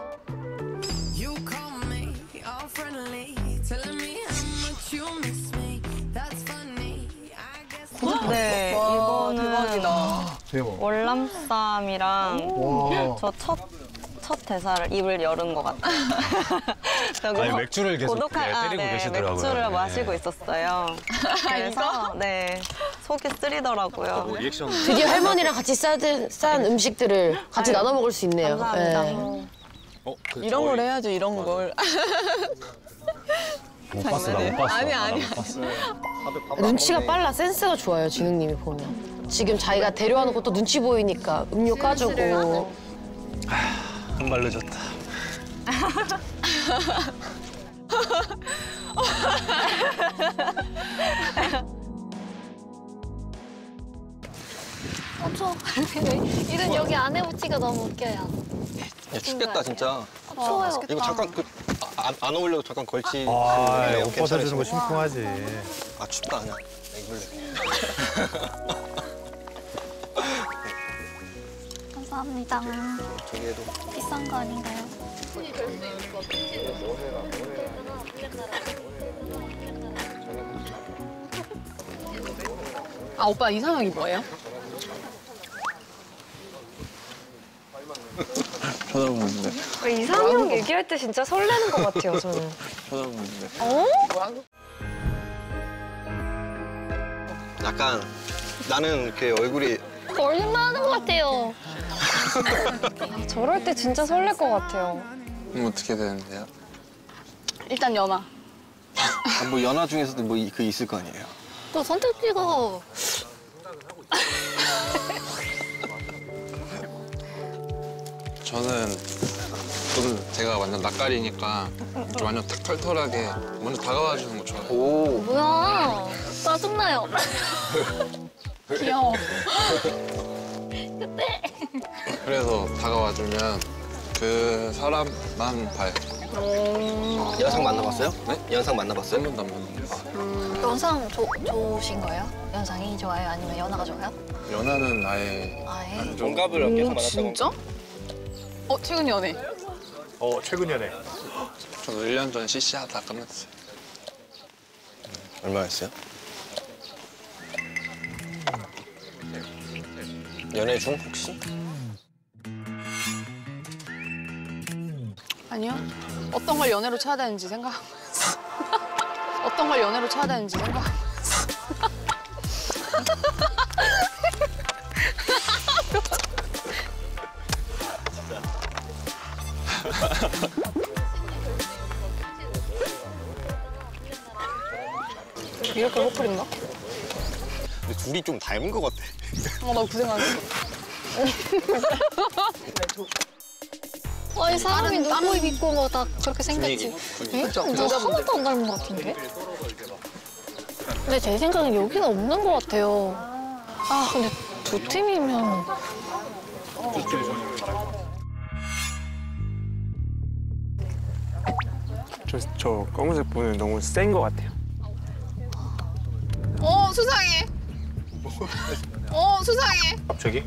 네, 와, 이거는 대박이다. 대박. 월남쌈이랑 와. 저 첫 첫 대사를 입을 열은 것 같아요. 저기 아니, 맥주를 계속 고독한- 네, 때리고 아, 네, 계시더라고요. 맥주를 네. 마시고 있었어요. 그래서 네 속이 쓰리더라고요. 리액션. 드디어 할머니랑 같이 싸든, 싼 음식들을 같이 나눠 먹을 수 있네요. 감사합니다. 네. 어, 그 이런 걸 저희- 해야죠, 이런 걸. 못 봤어, 나 못 봤어. 아니, 나 아니, 못 봤어. 눈치가 빨라, 센스가 좋아요, 진웅님이 보면. 지금 자기가 데려와는 것도 눈치 보이니까 음료 까주고. 한 발 늦었다. 어, 저 이런 여기 안에 붙이가 너무 웃겨요. 야, 춥겠다 진짜. 어, 추워요. 이거 잠깐 그 안 안 어울려도 잠깐 걸치. 아, 그래요. 옷 벗어주는 거 괜찮으시고. 심쿵하지. 아 춥다 그냥. 입을래. 감사합니다. 저기에도. 비싼 거 아닌가요? 아 오빠 이상형이 뭐예요? 쳐다보고 있는데. 그 이상형 얘기할 때 진짜 설레는 것 같아요, 저는. 쳐다보고 있는데. 어? 약간 나는 이렇게 얼굴이 거짓말하는 것 같아요. 아, 저럴 때 진짜 설렐 것 같아요. 음, 어떻게 되는데요? 일단 연하. 아, 뭐 연하 중에서도 뭐 그 있을 거 아니에요? 또 선택지가 저는 저는 제가 완전 낯가리니까 좀 완전 탁 털털하게 먼저 다가와 주는 거 좋아해요. 오. 뭐야? 짜증나요. 귀여워. 그때. 그래서 다가와 주면 그 사람만 봐요. 연상 만나봤어요? 네? 연상 만나봤어요? 한 번도 안 만나봤어요. 연상 조, 좋으신 거예요? 연상이 좋아요? 아니면 연하가 좋아요? 연하는 아예 아예? 동갑을 계속 만났다고. 진짜? 어 최근 연애. 어, 최근 연애. 저도 일 년 전에 씨씨하다 끝났어요. 얼마 했어요? 연애 중 혹시? 아니요. 어떤 걸 연애로 쳐야 되는지 생각하고 있어. 어떤 걸 연애로 쳐야 되는지 생각하고 있어. 이렇게 호플인가? 근데 둘이 좀 닮은 것 같아. 어, 나 고생하네. 아니 사람이 누구 입고 뭐 다 그렇게 생겼지. 분위기. 응? 나 하나도 안 닮은 것 같은데? 근데 제 생각엔 여기는 없는 것 같아요. 아 근데 두 팀이면 저, 저 검은색 분은 너무 센 것 같아요. 어 수상해. 어 수상해. 갑자기?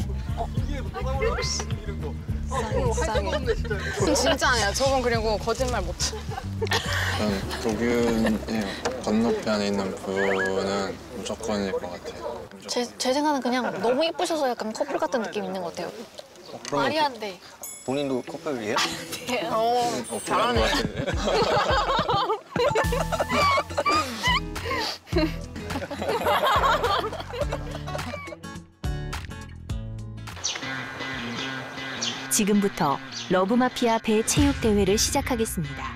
수상해 수상해. 진짜 아니야. 저건 그리고 거짓말 못해. 저는 도균의 건너편에 있는 분은 무조건일 것 같아요. 제, 제 생각은 그냥 너무 이쁘셔서 약간 커플 같은 느낌 있는 것 같아요. 그러면 말이 안 돼. 본인도 커플이에요? 어, 어, 잘하는 것 같은데. 지금부터 러브마피아 배 체육 대회를 시작하겠습니다.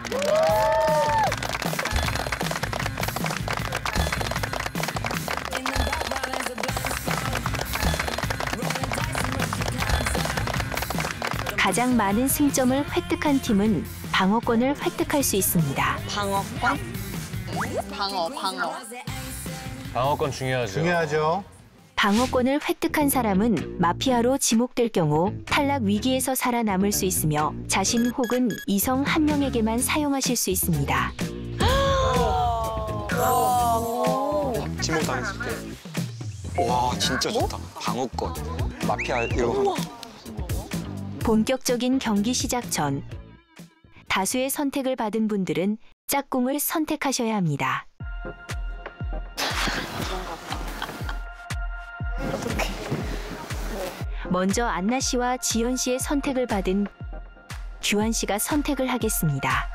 가장 많은 승점을 획득한 팀은 방어권을 획득할 수 있습니다. 방어권? 방어 방어. 방어권 중요하죠. 중요하죠. 방어권을 획득한 사람은 마피아로 지목될 경우 탈락 위기에서 살아남을 수 있으며 자신 혹은 이성 한 명에게만 사용하실 수 있습니다. 지목 당했을 때. 와 진짜 좋다. 방어권. 마피아 이런 거. 본격적인 경기 시작 전 다수의 선택을 받은 분들은 짝꿍을 선택하셔야 합니다. 먼저 안나 씨와 지연 씨의 선택을 받은 규환 씨가 선택을 하겠습니다.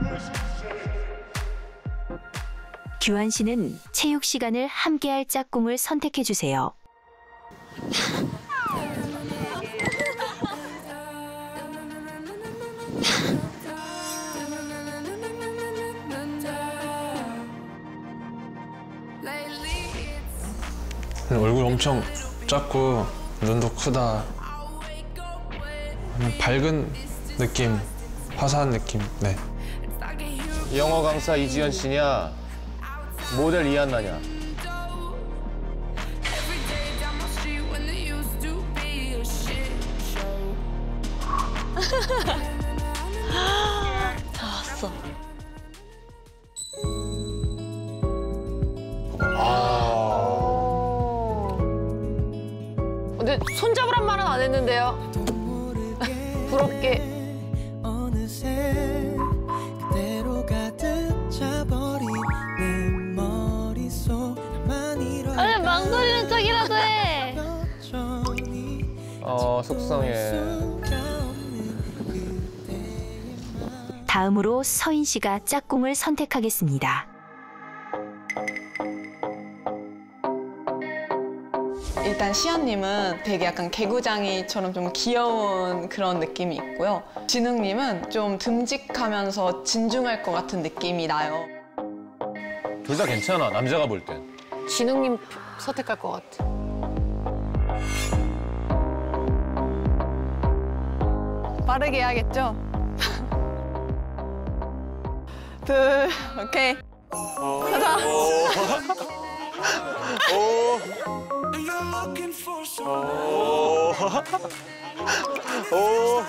규환 씨는 체육 시간을 함께할 짝꿍을 선택해 주세요. 얼굴 엄청 작고 눈도 크다. 밝은 느낌, 화사한 느낌. 네. 영어 강사 이지연 씨냐? 모델 이한나냐? 다 왔어. 근데 손잡으란 말은 안 했는데요. 부럽게. 어느새 그대로 가득 차버린 내 머릿속 아니 망설이는 척이라도 해. 어 속상해. 다음으로 서인 씨가 짝꿍을 선택하겠습니다. 일단 시연님은 되게 약간 개구장이처럼 좀 귀여운 그런 느낌이 있고요. 진웅님은 좀 듬직하면서 진중할 것 같은 느낌이 나요. 둘 다 괜찮아, 남자가 볼 땐. 진웅님 선택할 것 같아. 빠르게 해야겠죠? 둘, 오케이. 가자. 오. 오.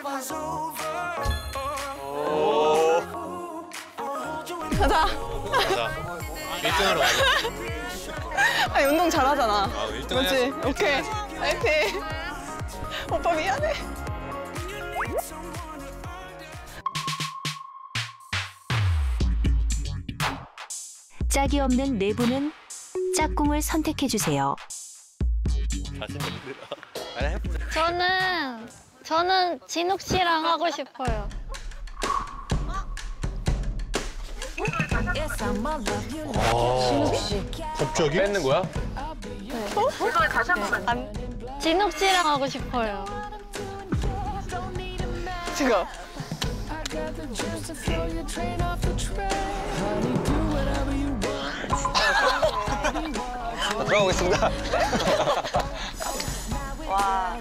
가자. 가자. 일 등하러 가자. 아니, 운동 잘하잖아. 아, 일 등 그렇지? 해야지. 오케이. 파이팅. 오빠 미안해. 짝이 없는 네 분은 짝꿍을 선택해 주세요. 저는 저는 진욱 씨랑 하고 싶어요. 진욱 씨. 갑자기? 뺏는 거야? 네. 어? 다시 한 번. 진욱 씨랑 하고 싶어요. 지금. 들어가보겠습니다. 와.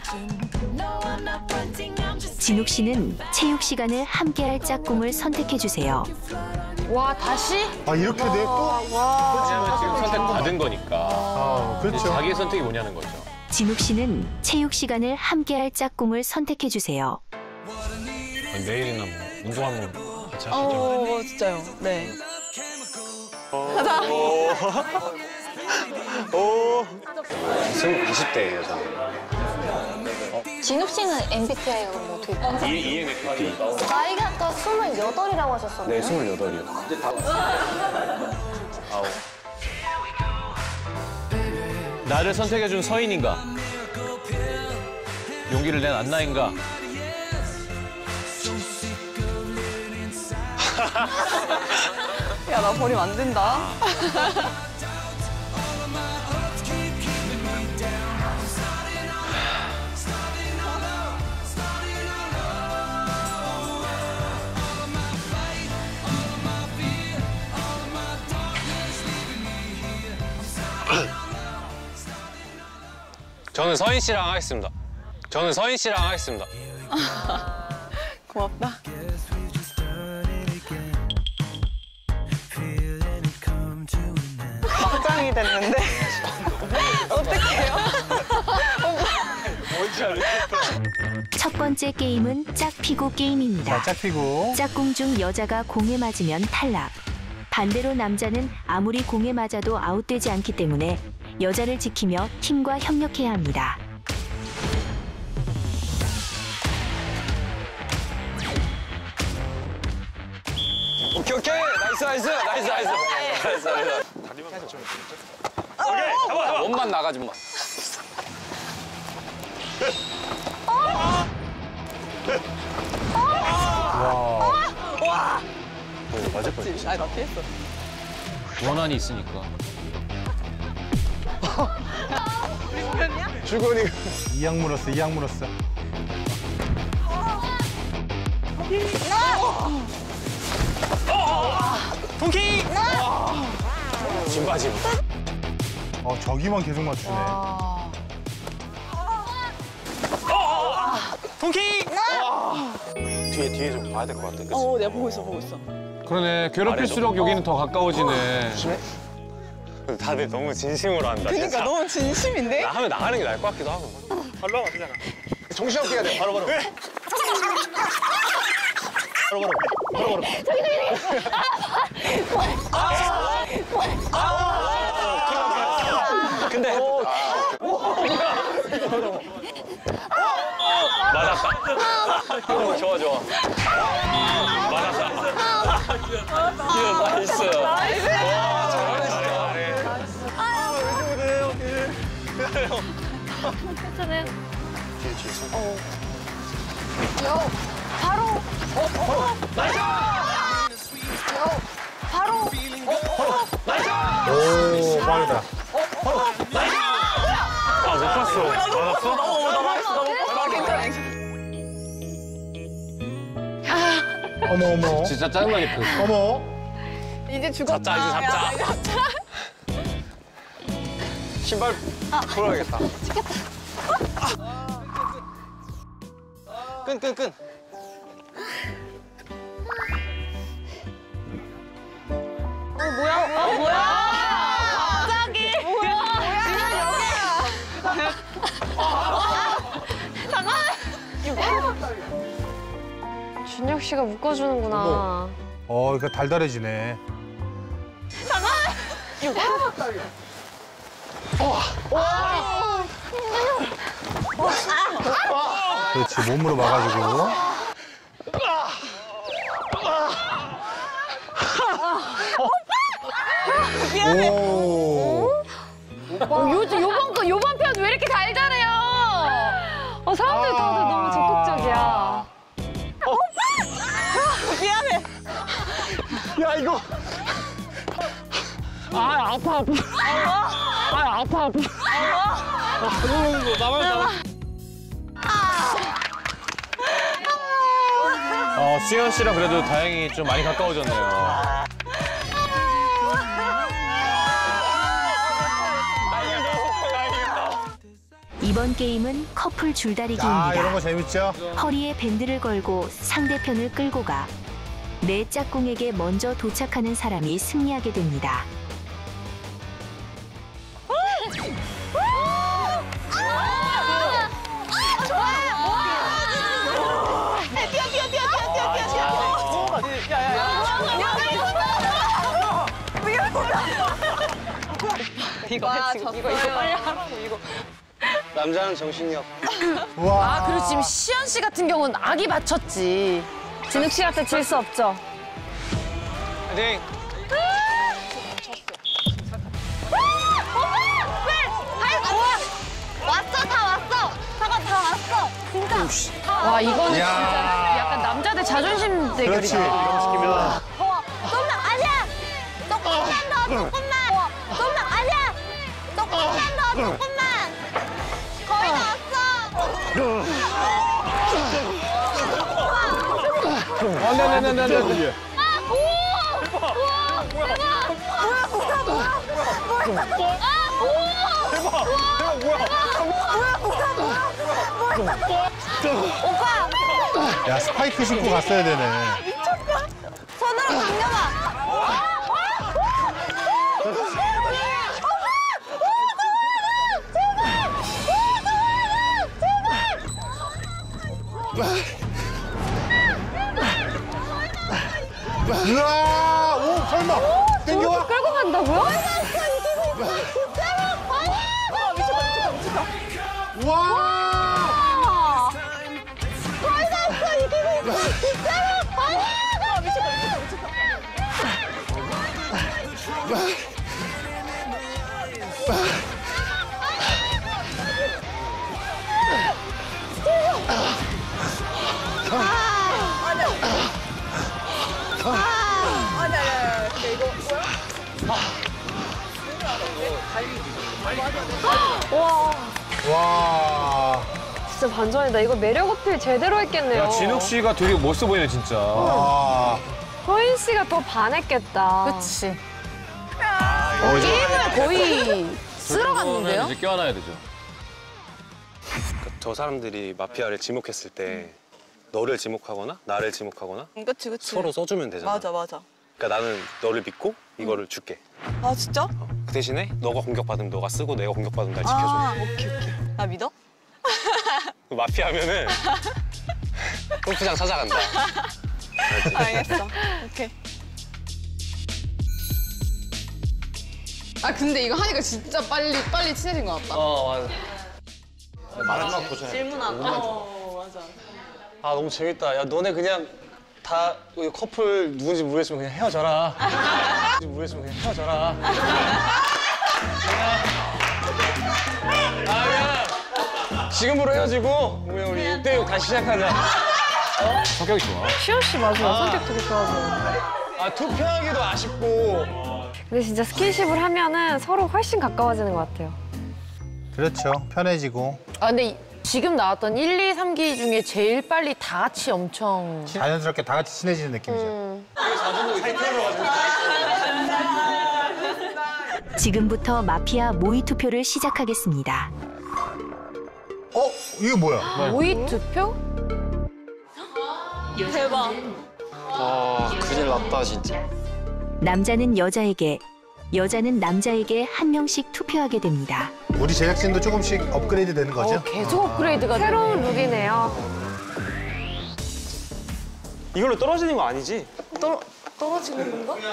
진욱 씨는 체육 시간을 함께할 짝꿍을 선택해 주세요. 와 다시? 아 이렇게 돼 또? 왜냐면 지금 선택 받은 거니까. 아, 그렇죠. 이제 자기의 선택이 뭐냐는 거죠. 진욱 씨는 체육 시간을 함께할 짝꿍을 선택해 주세요. 아니, 내일이나 뭐 운동 한번 같이 하시죠. 어, 진짜요. 네. 가자. 오. 지금 이십 대예요, 저는. 진욱 씨는 엠비티아이가 뭐 어떻게 돼요? 이엔에프피. 나이가 아까 스물여덟이라고 하셨었나요? 네, 스물여덟이요. 아우. 나를 선택해준 서인인가? 용기를 낸 안나인가? 야, 나 버리면 안 된다. 저는 서인 씨랑 하겠습니다. 저는 서인 씨랑 하겠습니다. 고맙다. 막장이 됐는데 어떡해요? 뭔지 알겠다. 첫 번째 게임은 짝피구 게임입니다. 자, 짝피구. 짝꿍 중 여자가 공에 맞으면 탈락. 반대로 남자는 아무리 공에 맞아도 아웃되지 않기 때문에 여자를 지키며 팀과 협력해야 합니다. 오케이 오케이 나이스 나이스 나이스 나이스 나이스 나이스. 오케이 잡아 잡아. 몸만 나가지 마. 와. 맞을 뻔. 아, 나 피했어. 원한이 있으니까. 줄거니. 이악 물었어, 이악 물었어. 동키! 진바지. 어, 저기만 계속 맞추네. 동키! 뒤에 뒤에 좀 봐야 될 것 같아. 그치? 어, 내가 보고 있어, 보고 있어. 그러네. 괴롭힐수록 여기는 더 가까워지네. 다들 너무 진심으로 한다. 그러니까 진짜. 너무 진심인데? 나 하면 나가는 게 나을 것 같기도 하고. 바로 하면 안 되잖아. 정신없게 해야 돼. 바로 바로. 네. 바로 바로. 바로 바로. 근데 맞았다. 좋아 좋아. 맞았다. 나이스. 나이스. 와 잘하네 진짜. 괜찮아요. 뒤에 뒤에 손. 어. 요 바로. 어, 어. 나이스. 요 바로. 어, 나이스. 오, 빠르다. 나이스. 아, 못 봤어. 맞았어? 어, 나 봤어, 나 봤어. 괜찮아. 어머, 어머. 진짜 짜증나겠다. 어머. 이제 죽었다. 잡자, 이제 잡자. 야, 이제 잡자. 신발 풀어야겠다. 끈, 끈, 끈. 어 뭐야? 어 뭐야? 갑자기 뭐야? 지금 여기야. 잠깐. 준혁 씨가 묶어주는구나. 어, 이거 달달해지네. 그렇지, 몸으로 막아주고. 미안해. 오. 어, 요즘 요번 거 요번 편 왜 이렇게 달달해요? 어 사람들 다들 너무 적극적이야. 미안해. 야 이거. 아 아파 아파. 아 아파 아파. 나만 나만. 어, 수현 씨랑 그래도 다행히 좀 많이 가까워졌네요. 이번 게임은 커플 줄다리기입니다. 아, 이런 거 재밌죠? 허리에 밴드를 걸고 상대편을 끌고 가 내 짝꿍에게 먼저 도착하는 사람이 승리하게 됩니다. 뛰어, 뛰어, 뛰어, 뛰어, 뛰어, 뛰어, 뛰어. 야, 야, 야. 이거 해, 지금. 이거, 이거 빨리 하라고, 이거. 남자는 정신이 없. 아 그리고 지금 시연 씨 같은 경우는 악이 맞췄지. 진욱 씨한테 질 수 없죠. 네. 왔어 다 왔어. 잠깐 다 왔어. 진짜. 와 이거는 야. 진짜 약간 남자들 자존심 그렇지. 대결이다. 이런 거 시키면. 어, 좀만 아니야. 조금만 더, 조금만. 어, 좀만 아니야. 조금만 더, 조금만. 거의 다 왔어. 안 돼, 안 돼, 안 돼, 안 돼. 아, 오! 우와, 대박. 뭐야, 뭐야, 뭐야. 뭐야, 뭐야. 아, 오! 대박. 대박 뭐야? 뭐야, 뭐야, 뭐야. 뭐야. 오빠. 야, 스파이크 신고 갔어야 되네. 미쳤다. 손으로 당겨봐. 우와, 오, 설마. 땡겨와. 끌고 간다고요? 진짜로? 와! 거의 다 없어, 이기고 있어, 진짜로! 아니야! 미쳤다, 미쳤다, 미쳤다. 와. 와. 진짜 반전이다. 이거 매력 어필 제대로 했겠네요. 야, 진욱 씨가 되게 멋있어 보이네, 진짜. 와. 허인 씨가 더 반했겠다. 그치. 어, 게임을 거의 쓸어갔는데요? 이제 껴안아야 되죠. 저 사람들이 마피아를 지목했을 때 너를 지목하거나 나를 지목하거나 그치, 그치. 서로 써주면 되잖아. 맞아, 맞아. 그러니까 나는 너를 믿고 이거를 줄게. 아, 진짜? 그 대신에 너가 공격받으면 너가 쓰고 내가 공격받으면 날 지켜줘. 아, 오케이, 오케이. 나 믿어? 마피아면은 골프장 찾아간다. 알겠어. 오케이. 아 근데 이거 하니까 진짜 빨리 빨리 친해진 것 같다. 어 맞아. 마지막 도전. 질문하고. 어 맞아. 아 너무 재밌다. 야 너네 그냥 다 커플 누군지 모르겠으면 그냥 헤어져라. 누군지 모르겠으면 그냥 헤어져라. 아 그냥 지금으로 헤어지고 그냥 우리 육 대 육 다시 시작하자. 어? 성격이 좋아. 시원 씨 맞아요. 아. 성격 되게 좋아 보여요. 아 투표하기도 아쉽고. 근데 진짜 스킨십을 하면은 서로 훨씬 가까워지는 것 같아요. 그렇죠. 편해지고. 아 근데 이- 지금 나왔던 일, 이, 삼 기 중에 제일 빨리 다 같이 엄청 자연스럽게 다 같이 친해지는 느낌이죠. 음. 지금부터 마피아 모의 투표를 시작하겠습니다. 어? 이게 뭐야? 모의 투표? 대박. 아 큰일 났다 진짜. 남자는 여자에게, 여자는 남자에게 한 명씩 투표하게 됩니다. 우리 제작진도 조금씩 업그레이드 되는 거죠? 어, 계속 업그레이드가 되네. 새로운 룩이네요. 이걸로 떨어지는 거 아니지? 떨어, 떨어지는 건가?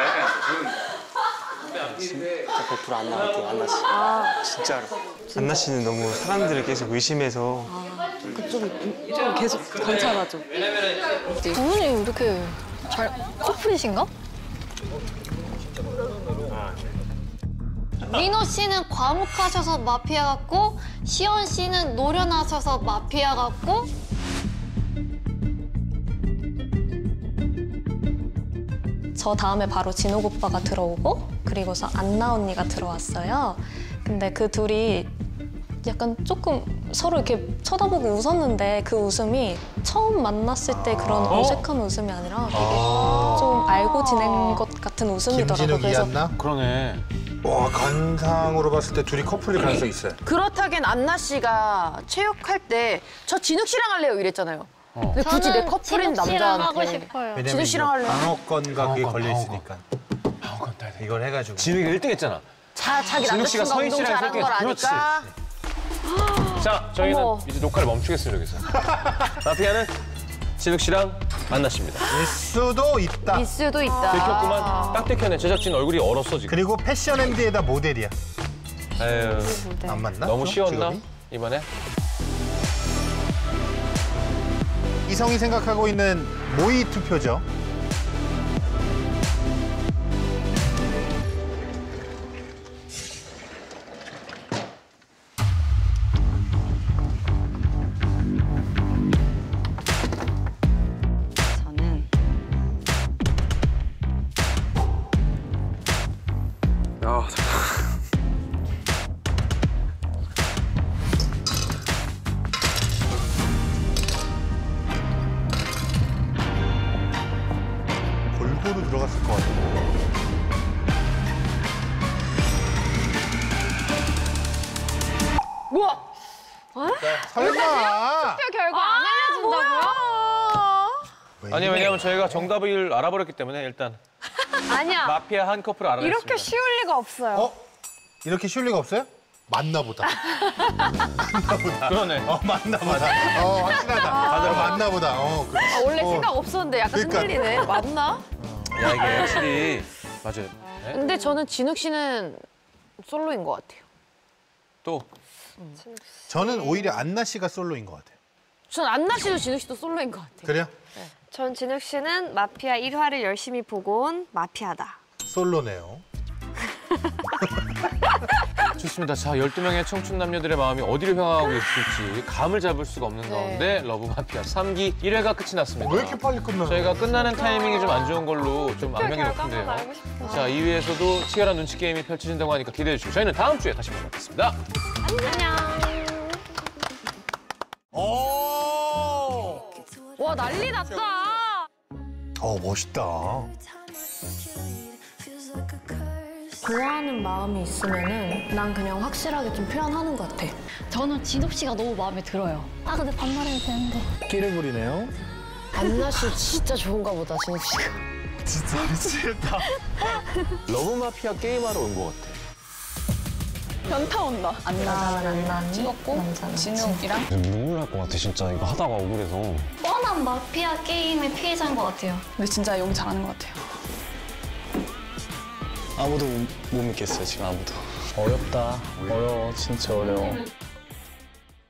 진짜 백 퍼센트 안 나갈게요 안나 씨. 아, 진짜로. 안나 씨는 너무 사람들을 계속 의심해서 그쪽이 좀 계속 관찰하죠. 두 분이 이렇게 잘 커플이신가? 민호 씨는 과묵하셔서 마피아 같고 시원 씨는 노련하셔서 마피아 같고 저 다음에 바로 진욱 오빠가 들어오고 그리고서 안나 언니가 들어왔어요. 근데 그 둘이 약간 조금 서로 이렇게 쳐다보고 웃었는데 그 웃음이 처음 만났을 때 그런 어? 어색한 웃음이 아니라 되게 좀 알고 지낸 것 같은 웃음이더라고요. 김진욱이었나? 그러네. 와, 간상으로 봤을 때 둘이 커플일 가능성이 있어요. 그렇다기엔 안나 씨가 체육할 때 저 진욱 씨랑 할래요 이랬잖아요. 근데 굳이 내 저는 커플인 진욱 씨랑 남자한테 하고 싶어요. 왜냐면 진욱 씨랑 할래. 방어권과 그게 방어권, 걸려 방어권. 있으니까. 이걸 해가지고. 진욱이 일 등 했잖아. 자, 자기 진욱 씨가 남자친구가 서희 운동 씨랑 잘하는 걸 그렇지. 아니까. 자, 저희는 어머. 이제 녹화를 멈추겠습니다, 여기서. 마피아는 진욱 씨랑 안나 씨입니다. 일 수도 있다. 미스도 있다. 들켰구만. 딱 들켰네. 제작진 얼굴이 얼었어, 지금. 그리고 패션 엠디에다 모델이야. 에휴, 안 맞나? 너무 좀? 쉬웠나? 직업이? 이번에? 이성이 생각하고 있는 모의 투표죠. 저는 아, 골고루 들어갔을 것 같아. 뭐야? 어? 설마. 투표 결과 안 알려준다고요? 아니, 왜냐면 저희가 정답을 알아버렸기 때문에 일단 아니야. 마피아 한 커플을 알아냈습니다. 이렇게 쉬울 리가 없어요. 어? 이렇게 쉬울 리가 없어요? 맞나 보다. 맞나 보다. 그러네. 어, 맞나 보다. 어, 확실하다. 다들 맞나 보다. 어, 그래. 아, 원래 어. 생각 없었는데 약간 그러니까. 흔들리네. 맞나? 야, 이게 확실히 맞아요. 네? 근데 저는 진욱 씨는 솔로인 것 같아요. 또 저는 오히려 안나 씨가 솔로인 것 같아요. 전 안나 씨도 진욱 씨도 솔로인 것 같아요. 그래요? 전 진욱 씨는 마피아 일 화를 열심히 보고 온 마피아다. 솔로네요. 좋습니다. 자, 열두 명의 청춘 남녀들의 마음이 어디를 향하고 있을지 감을 잡을 수가 없는 가운데 러브 마피아 삼 기 일 회가 끝이 났습니다. 왜 이렇게 빨리 끝나요? 저희가 끝나는 타이밍이 좀 안 좋은 걸로 좀 악명이 높은데요. 자, 이 회에서도 치열한 눈치 게임이 펼쳐진다고 하니까 기대해 주시고 저희는 다음 주에 다시 뵙겠습니다. 안녕. 오! 와, 난리 났다. 어, 멋있다. 좋아하는 마음이 있으면은 난 그냥 확실하게 좀 표현하는 것 같아. 저는 진욱 씨가 너무 마음에 들어요. 아 근데 반말해도 되는데. 끼를 부리네요. 안나 씨 진짜 좋은가 보다, 진욱 씨가. 진짜 미치겠다. 러브 마피아 게임하러 온 것 같아. 현타 온다. 안나, 안나 찍었고 진욱이랑 눈물 날 것 같아 진짜 이거 하다가 억울해서. 뻔한 마피아 게임의 피해자인 것 같아요. 근데 진짜 연기 잘하는 것 같아요. 아무도 못 믿겠어요, 지금 아무도. 어렵다. 어려워, 진짜 어려워.